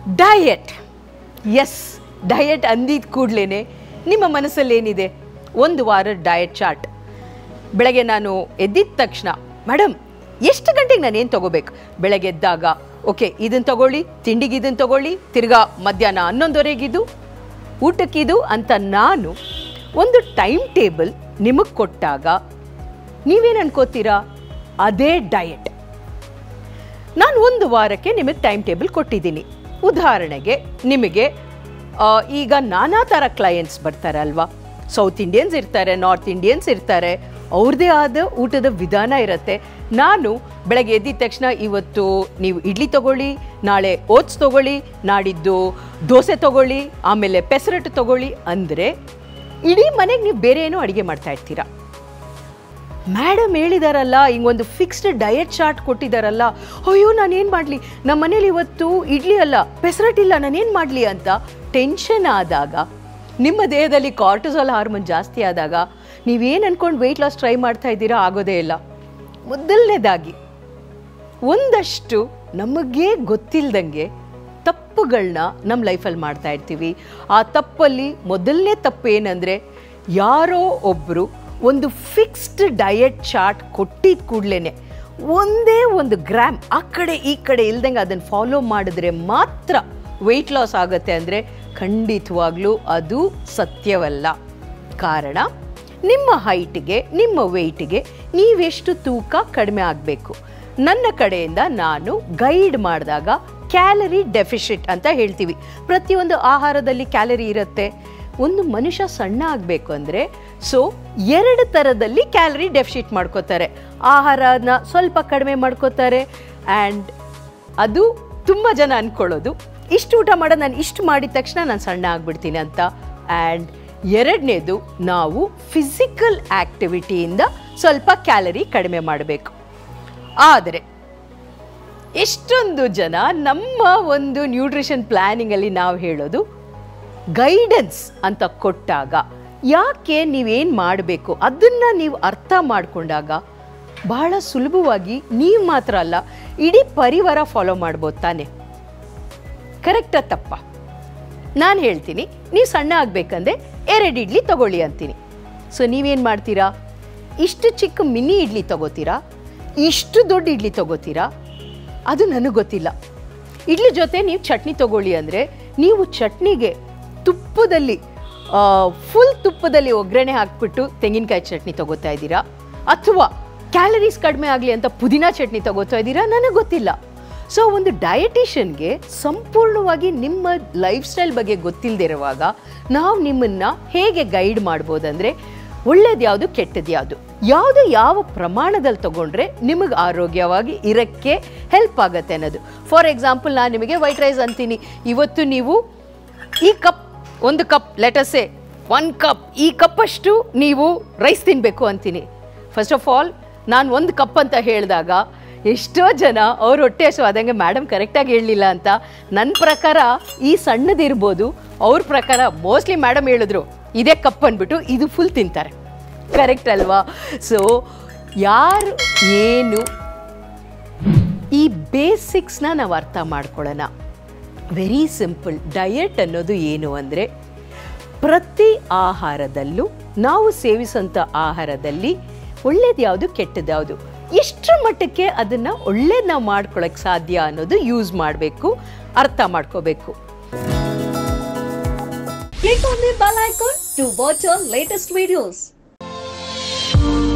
Diet. S, diet ಅಂದಿದ್ದ ಕೂಡಲೇ ನಿಮ್ಮ ಮನಸ್ಸಲ್ಲಿ ಏನಿದೆ? ಒಂದು ವಾರ ಡಯಟ್ ಚಾರ್ಟ್. ಬೆಳಗ್ಗೆ ನಾನು ಎದ್ದಿದ ತಕ್ಷಣ ಮೇಡಮ್ ಎಷ್ಟು ಗಂಟೆಗೆ ನಾನು ಏನು ತೊಗೋಬೇಕು? ಬೆಳಗ್ಗೆ ಎದ್ದಾಗ ಓಕೆ ಇದನ್ನು ತೊಗೊಳ್ಳಿ, ತಿಂಡಿಗೆ ಇದನ್ನು ತೊಗೊಳ್ಳಿ, ತಿರ್ಗಾ ಮಧ್ಯಾಹ್ನ 11:30 ಊಟಕ್ಕಿದು ಅಂತ ನಾನು ಒಂದು ಟೈಮ್ ಟೇಬಲ್ ನಿಮಗೆ ಕೊಟ್ಟಾಗ ನೀವೇನು ಅನ್ಕೋತೀರಾ? ಅದೇ ಡಯಟ್. ನಾನು ಒಂದು ವಾರಕ್ಕೆ ನಿಮಗೆ ಟೈಮ್ ಟೇಬಲ್ ಕೊಟ್ಟಿದ್ದೀನಿ. ಉದಾಹರಣೆಗೆ ನಿಮಗೆ ಈಗ ನಾನಾ ಥರ ಕ್ಲೈಯೆಂಟ್ಸ್ ಬರ್ತಾರೆ ಅಲ್ವಾ? ಸೌತ್ ಇಂಡಿಯನ್ಸ್ ಇರ್ತಾರೆ, ನಾರ್ತ್ ಇಂಡಿಯನ್ಸ್ ಇರ್ತಾರೆ, ಅವ್ರದ್ದೇ ಆದ ಊಟದ ವಿಧಾನ ಇರುತ್ತೆ. ನಾನು ಬೆಳಗ್ಗೆ ಎದ್ದಿದ ತಕ್ಷಣ ಇವತ್ತು ನೀವು ಇಡ್ಲಿ ತೊಗೊಳ್ಳಿ, ನಾಳೆ ಓಟ್ಸ್ ತೊಗೊಳ್ಳಿ, ನಾಡಿದ್ದು ದೋಸೆ ತೊಗೊಳ್ಳಿ, ಆಮೇಲೆ ಪೆಸರಟ್ಟು ತೊಗೊಳ್ಳಿ ಅಂದರೆ ಇಡೀ ಮನೆಗೆ ನೀವು ಬೇರೆ ಏನೋ ಅಡುಗೆ ಮಾಡ್ತಾ ಇರ್ತೀರಾ. ಮೇಡಮ್ ಹೇಳಿದಾರಲ್ಲ, ಹಿಂಗೊಂದು ಫಿಕ್ಸ್ಡ್ ಡಯಟ್ ಚಾರ್ಟ್ ಕೊಟ್ಟಿದ್ದಾರಲ್ಲ, ಅಯ್ಯೋ ನಾನೇನು ಮಾಡಲಿ, ನಮ್ಮ ಮನೇಲಿ ಇವತ್ತು ಇಡ್ಲಿ ಅಲ್ಲ ಪೆಸರಟ್ಟಿಲ್ಲ, ನಾನೇನು ಮಾಡಲಿ ಅಂತ ಟೆನ್ಷನ್ ಆದಾಗ, ನಿಮ್ಮ ದೇಹದಲ್ಲಿ ಕಾರ್ಟಿಸಾಲ್ ಹಾರ್ಮೋನ್ ಜಾಸ್ತಿ ಆದಾಗ ನೀವೇನು ಅಂದ್ಕೊಂಡು ವೆಯ್ಟ್ ಲಾಸ್ ಟ್ರೈ ಮಾಡ್ತಾ ಇದ್ದೀರಾ? ಆಗೋದೇ ಇಲ್ಲ. ಮೊದಲನೇದಾಗಿ ಒಂದಷ್ಟು ನಮಗೇ ಗೊತ್ತಿಲ್ಲದಂಗೆ ತಪ್ಪುಗಳನ್ನ ನಮ್ಮ ಲೈಫಲ್ಲಿ ಮಾಡ್ತಾ ಇರ್ತೀವಿ. ಆ ತಪ್ಪಲ್ಲಿ ಮೊದಲನೇ ತಪ್ಪು ಏನಂದರೆ, ಯಾರೋ ಒಬ್ಬರು ಒಂದು ಫಿಕ್ಸ್ಡ್ ಡಯಟ್ ಚಾರ್ಟ್ ಕೊಟ್ಟಿದ್ದ ಕೂಡಲೇ ಒಂದೇ ಒಂದು ಗ್ರಾಮ್ ಆ ಕಡೆ ಈ ಕಡೆ ಇಲ್ದಂಗೆ ಅದನ್ನು ಫಾಲೋ ಮಾಡಿದ್ರೆ ಮಾತ್ರ ವೆಯ್ಟ್ ಲಾಸ್ ಆಗುತ್ತೆ ಅಂದರೆ ಖಂಡಿತವಾಗ್ಲೂ ಅದು ಸತ್ಯವಲ್ಲ. ಕಾರಣ, ನಿಮ್ಮ ಹೈಟ್ಗೆ ನಿಮ್ಮ ವೆಯ್ಟ್ಗೆ ನೀವೆಷ್ಟು ತೂಕ ಕಡಿಮೆ ಆಗಬೇಕು. ನನ್ನ ಕಡೆಯಿಂದ ನಾನು ಗೈಡ್ ಮಾಡಿದಾಗ ಕ್ಯಾಲರಿ ಡೆಫಿಸಿಟ್ ಅಂತ ಹೇಳ್ತೀವಿ. ಪ್ರತಿಯೊಂದು ಆಹಾರದಲ್ಲಿ ಕ್ಯಾಲರಿ ಇರುತ್ತೆ. ಒಂದು ಮನುಷ್ಯ ಸಣ್ಣ ಆಗಬೇಕು ಅಂದರೆ ಎರಡು ಥರದಲ್ಲಿ ಕ್ಯಾಲರಿ ಡೆಫಿಸಿಟ್ ಮಾಡ್ಕೋತಾರೆ. ಆಹಾರನ ಸ್ವಲ್ಪ ಕಡಿಮೆ ಮಾಡ್ಕೋತಾರೆ ಆ್ಯಂಡ್ ಅದು ತುಂಬ ಜನ ಅಂದ್ಕೊಳ್ಳೋದು ಇಷ್ಟು ಊಟ ಮಾಡೋದು, ನಾನು ಇಷ್ಟು ಮಾಡಿದ ತಕ್ಷಣ ನಾನು ಸಣ್ಣ ಆಗಿಬಿಡ್ತೀನಿ ಅಂತ. ಆ್ಯಂಡ್ ಎರಡನೇದು, ನಾವು ಫಿಸಿಕಲ್ ಆ್ಯಕ್ಟಿವಿಟಿಯಿಂದ ಸ್ವಲ್ಪ ಕ್ಯಾಲರಿ ಕಡಿಮೆ ಮಾಡಬೇಕು. ಆದರೆ ಎಷ್ಟೊಂದು ಜನ ನಮ್ಮ ಒಂದು ನ್ಯೂಟ್ರಿಷನ್ ಪ್ಲ್ಯಾನಿಂಗಲ್ಲಿ ನಾವು ಹೇಳೋದು ಗೈಡೆನ್ಸ್ ಅಂತ ಕೊಟ್ಟಾಗ, ಯಾಕೆ ನೀವೇನು ಮಾಡಬೇಕು ಅದನ್ನು ನೀವು ಅರ್ಥ ಮಾಡಿಕೊಂಡಾಗ ಬಹಳ ಸುಲಭವಾಗಿ ನೀವು ಮಾತ್ರ ಅಲ್ಲ, ಇಡೀ ಪರಿವಾರ ಫಾಲೋ ಮಾಡ್ಬೋದು ತಾನೆ. ಕರೆಕ್ಟಾ ತಪ್ಪಾ? ನಾನು ಹೇಳ್ತೀನಿ, ನೀವು ಸಣ್ಣ ಆಗಬೇಕಂದ್ರೆ 2 ಇಡ್ಲಿ ತೊಗೊಳ್ಳಿ ಅಂತೀನಿ. ಸೊ ನೀವೇನು ಮಾಡ್ತೀರಾ? ಇಷ್ಟು ಚಿಕ್ಕ ಮಿನಿ ಇಡ್ಲಿ ತೊಗೋತೀರಾ, ಇಷ್ಟು ದೊಡ್ಡ ಇಡ್ಲಿ ತೊಗೋತೀರಾ? ಅದು ನನಗೆ ಗೊತ್ತಿಲ್ಲ. ಇಡ್ಲಿ ಜೊತೆ ನೀವು ಚಟ್ನಿ ತೊಗೊಳ್ಳಿ ಅಂದರೆ ನೀವು ಚಟ್ನಿಗೆ ತುಪ್ಪದಲ್ಲಿ ಫುಲ್ ತುಪ್ಪದಲ್ಲಿ ಒಗ್ಗರಣೆ ಹಾಕ್ಬಿಟ್ಟು ತೆಂಗಿನಕಾಯಿ ಚಟ್ನಿ ತೊಗೋತಾ ಇದ್ದೀರಾ, ಅಥವಾ ಕ್ಯಾಲರೀಸ್ ಕಡಿಮೆ ಆಗಲಿ ಅಂತ ಪುದೀನ ಚಟ್ನಿ ತೊಗೋತಾ ಇದ್ದೀರಾ? ನನಗೆ ಗೊತ್ತಿಲ್ಲ. ಸೊ ಒಂದು ಡಯಟಿಷಿಯನ್ಗೆ ಸಂಪೂರ್ಣವಾಗಿ ನಿಮ್ಮ ಲೈಫ್ ಸ್ಟೈಲ್ ಬಗ್ಗೆ ಗೊತ್ತಿಲ್ಲದಿರುವಾಗ ನಾವು ನಿಮ್ಮನ್ನು ಹೇಗೆ ಗೈಡ್ ಮಾಡ್ಬೋದಂದರೆ, ಒಳ್ಳೇದು ಯಾವುದು ಕೆಟ್ಟದ್ದು ಯಾವುದು, ಯಾವುದು ಯಾವ ಪ್ರಮಾಣದಲ್ಲಿ ತೊಗೊಂಡ್ರೆ ನಿಮಗೆ ಆರೋಗ್ಯವಾಗಿ ಇರೋಕ್ಕೆ ಹೆಲ್ಪ್ ಆಗುತ್ತೆ ಅನ್ನೋದು. ಫಾರ್ ಎಕ್ಸಾಂಪಲ್, ನಾನು ನಿಮಗೆ ವೈಟ್ ರೈಸ್ ಅಂತೀನಿ, ಇವತ್ತು ನೀವು ಈ ಕಪ್, ಒಂದು ಕಪ್ ಲೆಟಸೆ 1 ಕಪ್, ಈ ಕಪ್ಪಷ್ಟು ನೀವು ರೈಸ್ ತಿನ್ನಬೇಕು ಅಂತೀನಿ. ಫಸ್ಟ್ ಆಫ್ ಆಲ್ ನಾನು 1 ಕಪ್ ಅಂತ ಹೇಳಿದಾಗ ಎಷ್ಟೋ ಜನ ಅವ್ರ ಹೊಟ್ಟೆ ಹಸುವಾದಂಗೆ ಮೇಡಮ್ ಕರೆಕ್ಟಾಗಿ ಹೇಳಲಿಲ್ಲ ಅಂತ. ನನ್ನ ಪ್ರಕಾರ ಈ ಸಣ್ಣದಿರ್ಬೋದು, ಅವ್ರ ಪ್ರಕಾರ ಮೋಸ್ಟ್ಲಿ ಮೇಡಮ್ ಹೇಳಿದ್ರು ಇದೇ ಕಪ್ ಅಂದ್ಬಿಟ್ಟು ಇದು ಫುಲ್ ತಿಂತಾರೆ. ಕರೆಕ್ಟ್ ಅಲ್ವಾ? ಸೊ ಯಾರು ಏನು ಈ ಬೇಸಿಕ್ಸ್ನ ನಾವು ಅರ್ಥ ಮಾಡ್ಕೊಳ್ಳೋಣ. Very simple. ಡಯಟ್ ಅನ್ನೋದು ಏನು ಅಂದರೆ, ಪ್ರತಿ ಆಹಾರದಲ್ಲೂ ನಾವು ಸೇವಿಸೋಂಥ ಆಹಾರದಲ್ಲಿ ಒಳ್ಳೇದು ಯಾವುದು ಕೆಟ್ಟದ್ದು ಯಾವುದು, ಎಷ್ಟು ಮಟ್ಟಕ್ಕೆ ಅದನ್ನು ಒಳ್ಳೇದು ನಾವು ಮಾಡ್ಕೊಳ್ಳೋಕ್ಕೆ ಸಾಧ್ಯ ಅನ್ನೋದು ಯೂಸ್ ಮಾಡಬೇಕು, ಅರ್ಥ ಮಾಡ್ಕೋಬೇಕು. Click on the bell icon to watch our latest videos.